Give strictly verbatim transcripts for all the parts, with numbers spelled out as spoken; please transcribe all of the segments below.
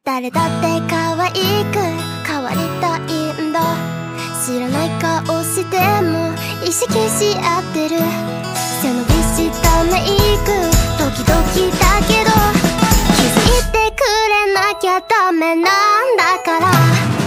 誰だって可愛く変わりたいんだ。知らない顔しても意識し合ってる。背伸びしたメイク時々だけど気づいてくれなきゃダメなんだから。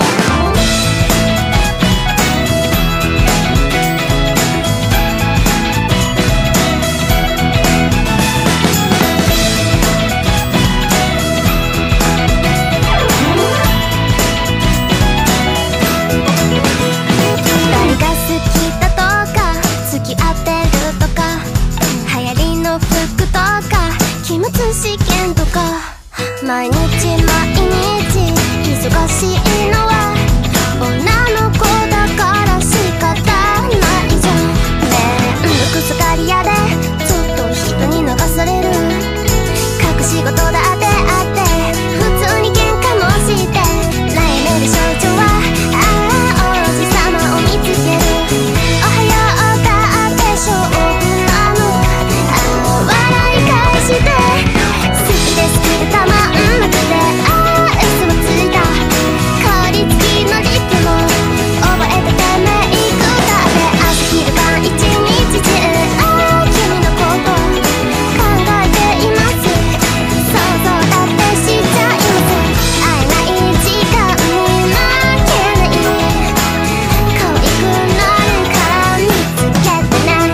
試験とか毎日毎日忙しいのは女の子だから仕方ないじゃん。面倒くさがり屋でちょっと人に流される。隠し事だってあって普通に喧嘩もして悩める少女はああ王子様を見つける。おはようだって勝負なの。ああ笑い返して好きでたまんなくてああ嘘もついた。香り付きのリップも覚えててメイクだって朝昼晩一日中ああ君のこと考えています。想像だってしちゃいます。会えない時間に負けない可愛くなるから見つけてね。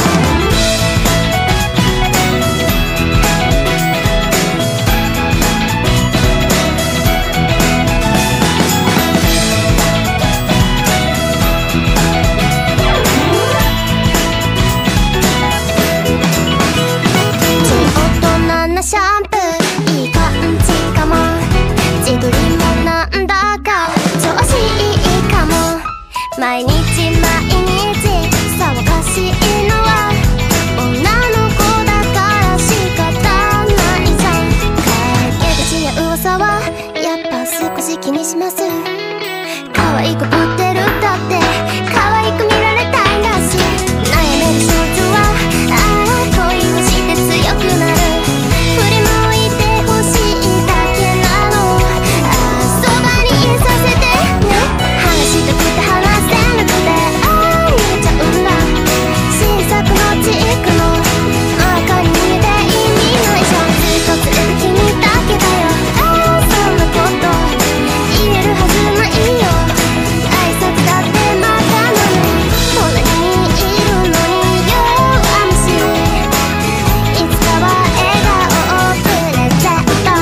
シャンプーいい感じかも。自撮りもなんだか調子いいかも。毎日毎日騒がしいのは女の子だから仕方ないじゃん。陰口や噂はやっぱ少し気にします。可愛くぶってるだって可愛く見られたいんだし。悩める少女はああ恋をして強くなる。振り向いてほしいだけなの。ああそばにいさせてね。話したくて話せなくてああ見えちゃうんだ。新作のチークも赤に見えて意味ないじゃん。ずっとずっと君だけだよ。ああそんなこと言えるはずないよ。挨拶だってまだなの。隣にいるのに弱虫。いつかは笑顔をプレゼント。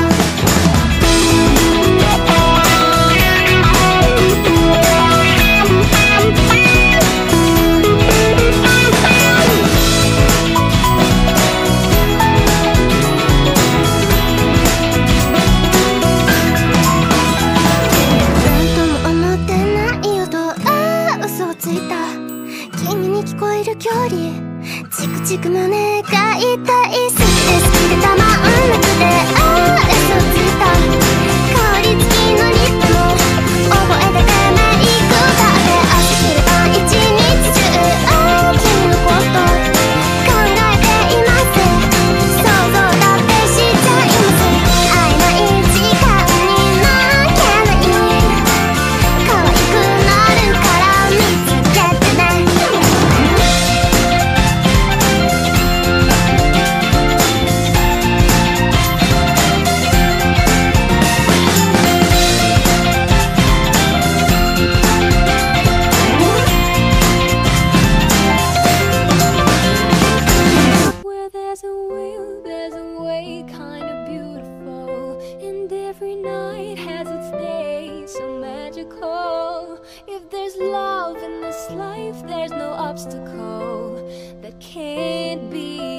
なんとも思ってないよとああ嘘をついた。君に聞こえる距離チクチク胸が痛い。好きで好きでたまんなくてああ嘘をついた。香り付きのリップも覚えててメイクだって朝昼晩一日中ああ君のこと考えています。想像だってしちゃいます。会えない時間に負けない可愛くなるから見つけてね。 Where there's a will, there's a way, kind of beautiful. And every night has its day, so magical. If there's love in this life, there's no obstacle that can't be